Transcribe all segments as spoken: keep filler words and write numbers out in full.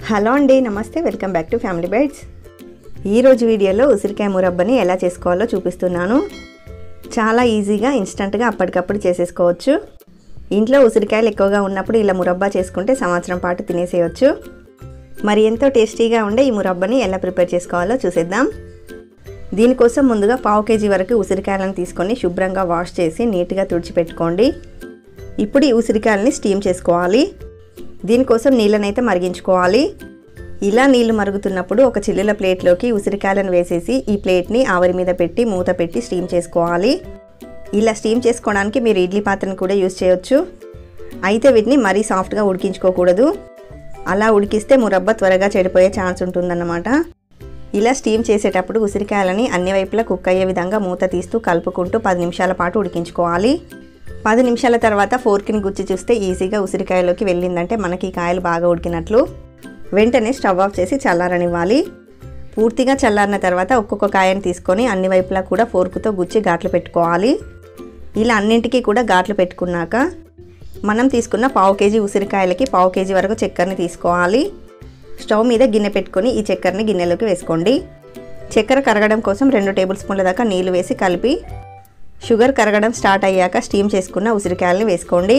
Hello అండి, నమస్తే. Welcome back to Family Bytes. ఈరోజు వీడియోలో ఉసిరికాయ మురబ్బని ఎలా చేసుకోవాలో చూపిస్తున్నాను. చాలా ఈజీగా ఇన్స్టంట్గా అప్పటికప్పుడు చేసేసుకోవచ్చు. ఇంట్లో ఉసిరికాయలు ఎక్కువగా ఉన్నప్పుడు ఇలా మురబ్బా చేసుకుంటే సంవత్సరం పాటు తినేసేయచ్చు. మరి ఎంతో టేస్టీగా ఉండే ఈ మురబ్బని ఎలా ప్రిపేర్ చేసుకోవాలో చూసేద్దాం. దీనికోసం ముందుగా పావు కేజీ వరకు ఉసిరికాయలను తీసుకొని శుభ్రంగా వాష్ చేసి నీట్గా తుడిచిపెట్టుకోండి. ఇప్పుడు ఈ ఉసిరికాయలని స్టీమ్ చేసుకోవాలి. దీనికోసం నీళ్ళనైతే మరిగించుకోవాలి. ఇలా నీళ్లు మరుగుతున్నప్పుడు ఒక చిల్లుల ప్లేట్లోకి ఉసిరికాయలను వేసేసి ఈ ప్లేట్ని ఆవిరి మీద పెట్టి మూత పెట్టి స్టీమ్ చేసుకోవాలి. ఇలా స్టీమ్ చేసుకోవడానికి మీరు ఇడ్లీ పాత్రను కూడా యూజ్ చేయొచ్చు. అయితే వీటిని మరీ సాఫ్ట్గా ఉడికించుకోకూడదు. అలా ఉడికిస్తే మురబ్బ త్వరగా చెడిపోయే ఛాన్స్ ఉంటుందన్నమాట. ఇలా స్టీమ్ చేసేటప్పుడు ఉసిరికాయలని అన్ని వైపులా కుక్ అయ్యే విధంగా మూత తీస్తూ కలుపుకుంటూ పది నిమిషాల పాటు ఉడికించుకోవాలి. పది నిమిషాల తర్వాత ఫోర్క్ని గుచ్చి చూస్తే ఈజీగా ఉసిరికాయలోకి వెళ్ళిందంటే మనకి కాయలు బాగా ఉడికినట్లు. వెంటనే స్టవ్ ఆఫ్ చేసి చల్లారనివ్వాలి. పూర్తిగా చల్లారిన తర్వాత ఒక్కొక్క కాయని తీసుకొని అన్ని వైపులా కూడా ఫోర్కుతో గుచ్చి ఘాట్లు పెట్టుకోవాలి. ఇలా అన్నింటికీ కూడా ఘాట్లు పెట్టుకున్నాక మనం తీసుకున్న పావు కేజీ ఉసిరికాయలకి పావు కేజీ వరకు చక్కెరని తీసుకోవాలి. స్టవ్ మీద గిన్నె పెట్టుకొని ఈ చక్కెరని గిన్నెలోకి వేసుకోండి. చక్కెర కరగడం కోసం రెండు టేబుల్ స్పూన్ల దాకా నీళ్లు వేసి కలిపి షుగర్ కరగడం స్టార్ట్ అయ్యాక స్టీమ్ చేసుకున్న ఉసిరికాయలని వేసుకోండి.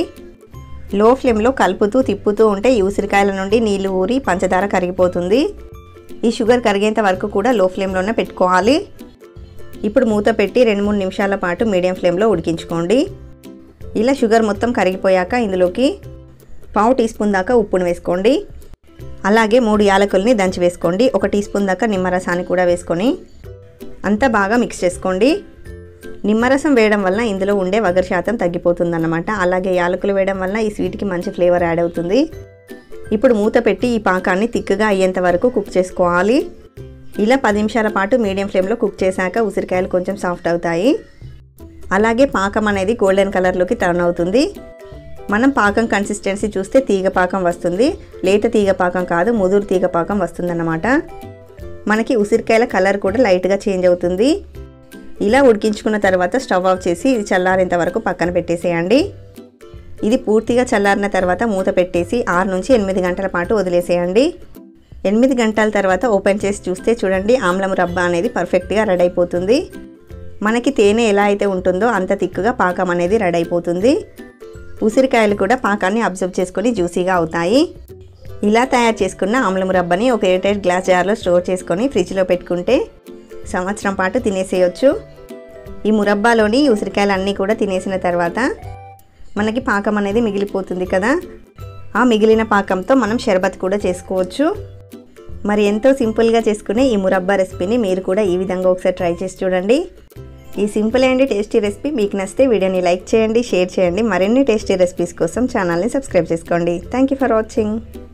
లో ఫ్లేమ్లో కలుపుతూ తిప్పుతూ ఉంటే ఈ ఉసిరికాయల నుండి నీళ్లు ఊరి పంచదార కరిగిపోతుంది. ఈ షుగర్ కరిగేంత వరకు కూడా లో ఫ్లేమ్లోనే పెట్టుకోవాలి. ఇప్పుడు మూత పెట్టి రెండు మూడు నిమిషాల పాటు మీడియం ఫ్లేమ్లో ఉడికించుకోండి. ఇలా షుగర్ మొత్తం కరిగిపోయాక ఇందులోకి పావు టీ స్పూన్ దాకా ఉప్పును వేసుకోండి. అలాగే మూడు యాలకుల్ని దంచి వేసుకోండి. ఒక టీ స్పూన్ దాకా నిమ్మరసాన్ని కూడా వేసుకొని అంతా బాగా మిక్స్ చేసుకోండి. నిమ్మరసం వేయడం వల్ల ఇందులో ఉండే వగరు శాతం తగ్గిపోతుందన్నమాట. అలాగే యాలకులు వేయడం వల్ల ఈ స్వీట్కి మంచి ఫ్లేవర్ యాడ్ అవుతుంది. ఇప్పుడు మూత పెట్టి ఈ పాకాన్ని తిక్కుగా అయ్యేంత వరకు కుక్ చేసుకోవాలి. ఇలా పది నిమిషాల పాటు మీడియం ఫ్లేమ్లో కుక్ చేశాక ఉసిరికాయలు కొంచెం సాఫ్ట్ అవుతాయి. అలాగే పాకం అనేది గోల్డెన్ కలర్లోకి టర్న్ అవుతుంది. మనం పాకం కన్సిస్టెన్సీ చూస్తే తీగ పాకం వస్తుంది. లేత తీగ పాకం కాదు, ముదురు తీగ పాకం వస్తుందన్నమాట. మనకి ఉసిరికాయల కలర్ కూడా లైట్గా చేంజ్ అవుతుంది. ఇలా ఉడికించుకున్న తర్వాత స్టవ్ ఆఫ్ చేసి ఇది చల్లారేంత వరకు పక్కన పెట్టేసేయండి. ఇది పూర్తిగా చల్లారిన తర్వాత మూత పెట్టేసి ఆరు నుంచి ఎనిమిది గంటల పాటు వదిలేసేయండి. ఎనిమిది గంటల తర్వాత ఓపెన్ చేసి చూస్తే చూడండి, ఆమ్లం రబ్బా అనేది పర్ఫెక్ట్గా రెడీ అయిపోతుంది. మనకి తేనె ఎలా అయితే ఉంటుందో అంత తిక్కుగా పాకం అనేది రెడీ అయిపోతుంది. ఉసిరికాయలు కూడా పాకాన్ని అబ్జర్వ్ చేసుకొని జ్యూసీగా అవుతాయి. ఇలా తయారు చేసుకున్న ఆమ్లం రబ్బని ఒక ఎయిర్ టైట్ గ్లాస్ జార్లో స్టోర్ చేసుకొని ఫ్రిడ్జ్లో పెట్టుకుంటే సంవత్సరం పాటు తినేసేయచ్చు. ఈ మురబ్బాలోని ఉసిరికాయలు అన్నీ కూడా తినేసిన తర్వాత మనకి పాకం అనేది మిగిలిపోతుంది కదా, ఆ మిగిలిన పాకంతో మనం షర్బత్ కూడా చేసుకోవచ్చు. మరి ఎంతో సింపుల్గా చేసుకునే ఈ మురబ్బా రెసిపీని మీరు కూడా ఈ విధంగా ఒకసారి ట్రై చేసి చూడండి. ఈ సింపుల్ అండ్ టేస్టీ రెసిపీ మీకు నచ్చితే వీడియోని లైక్ చేయండి, షేర్ చేయండి. మరిన్ని టేస్టీ రెసిపీస్ కోసం ఛానల్ని సబ్స్క్రైబ్ చేసుకోండి. Thank you for watching.